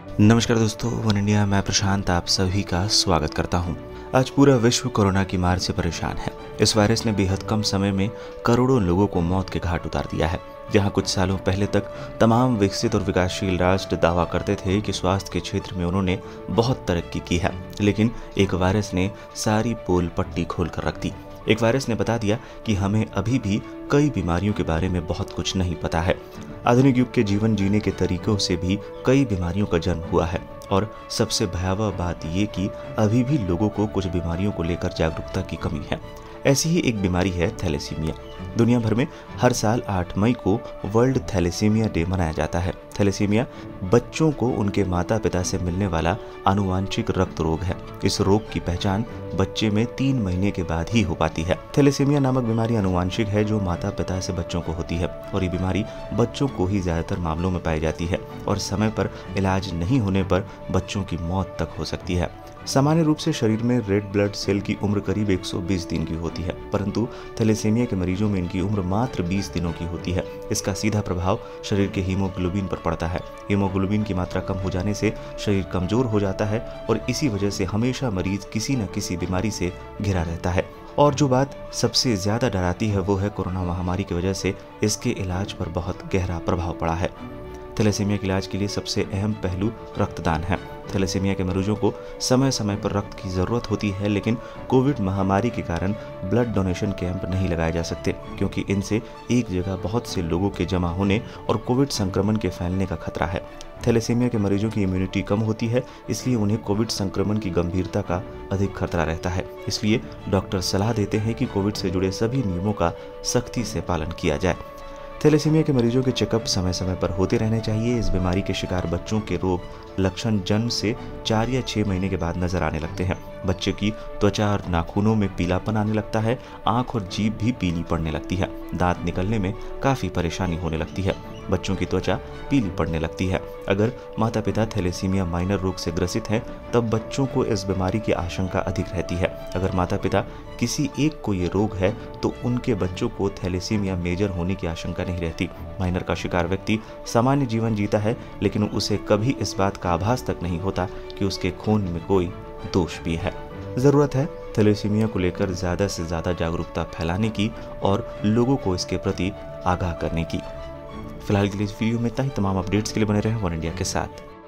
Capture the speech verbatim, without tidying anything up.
नमस्कार दोस्तों, one India मैं प्रशांत आप सभी का स्वागत करता हूं। आज पूरा विश्व कोरोना की मार से परेशान है। इस वायरस ने बेहद कम समय में करोड़ों लोगों को मौत के घाट उतार दिया है। जहां कुछ सालों पहले तक तमाम विकसित और विकासशील राष्ट्र दावा करते थे कि स्वास्थ्य के क्षेत्र में उन्होंने बहुत तरक्की की है, लेकिन एक वायरस ने सारी पोल पट्टी खोल कर रख दी। एक वायरस ने बता दिया कि हमें अभी भी कई बीमारियों के बारे में बहुत कुछ नहीं पता है। आधुनिक युग के जीवन जीने के तरीकों से भी कई बीमारियों का जन्म हुआ है और सबसे भयावह बात ये कि अभी भी लोगों को कुछ बीमारियों को लेकर जागरूकता की कमी है। ऐसी ही एक बीमारी है थैलेसीमिया। दुनिया भर में हर साल आठ मई को वर्ल्ड थैलेसीमिया डे मनाया जाता है। थैलेसीमिया बच्चों को उनके माता पिता से मिलने वाला आनुवांशिक रक्त रोग है। इस रोग की पहचान बच्चे में तीन महीने के बाद ही हो पाती है। थैलेसीमिया नामक बीमारी आनुवांशिक है जो माता पिता से बच्चों को होती है और ये बीमारी बच्चों को ही ज्यादातर मामलों में पाई जाती है और समय पर इलाज नहीं होने पर बच्चों की मौत तक हो सकती है। सामान्य रूप से शरीर में रेड ब्लड सेल की उम्र करीब एक सौ बीस दिन की होती है, परंतु थैलेसीमिया के मरीजों में इनकी उम्र मात्र बीस दिनों की होती है। इसका सीधा प्रभाव शरीर के हीमोग्लोबिन पर पड़ता है। हीमोग्लोबिन की मात्रा कम हो जाने से शरीर कमजोर हो जाता है और इसी वजह से हमेशा मरीज किसी न किसी बीमारी से घिरा रहता है। और जो बात सबसे ज्यादा डराती है वो है कोरोना महामारी की वजह से इसके इलाज पर बहुत गहरा प्रभाव पड़ा है। थैलेसीमिया के इलाज के लिए सबसे अहम पहलू रक्तदान है। थैलेसीमिया के मरीजों को समय समय पर रक्त की ज़रूरत होती है, लेकिन कोविड महामारी के कारण ब्लड डोनेशन कैंप नहीं लगाए जा सकते क्योंकि इनसे एक जगह बहुत से लोगों के जमा होने और कोविड संक्रमण के फैलने का खतरा है। थैलेसीमिया के मरीजों की इम्यूनिटी कम होती है, इसलिए उन्हें कोविड संक्रमण की गंभीरता का अधिक खतरा रहता है। इसलिए डॉक्टर सलाह देते हैं कि कोविड से जुड़े सभी नियमों का सख्ती से पालन किया जाए। थैलेसीमिया के मरीजों के चेकअप समय समय पर होते रहने चाहिए। इस बीमारी के शिकार बच्चों के रोग लक्षण जन्म से चार या छह महीने के बाद नजर आने लगते हैं। बच्चे की त्वचा और नाखूनों में पीलापन आने लगता है, आंख और जीभ भी पीली पड़ने लगती है, दांत निकलने में काफी परेशानी होने लगती है, बच्चों की त्वचा पीली पड़ने लगती है। अगर माता पिता थैलेसीमिया माइनर रोग से ग्रसित हैं, तब बच्चों को इस बीमारी की आशंका अधिक रहती है। अगर माता पिता किसी एक को ये रोग है तो उनके बच्चों को थैलेसीमिया मेजर होने की आशंका नहीं रहती। माइनर का शिकार व्यक्ति सामान्य जीवन जीता है, लेकिन उसे कभी इस बात का आभास तक नहीं होता कि उसके खून में कोई दोष भी है। जरूरत है थैलेसीमिया को लेकर ज्यादा से ज्यादा जागरूकता फैलाने की और लोगों को इसके प्रति आगाह करने की। फिलहाल के लिए इस वीडियो में इतना ही। तमाम अपडेट्स के लिए बने रहें वन इंडिया के साथ।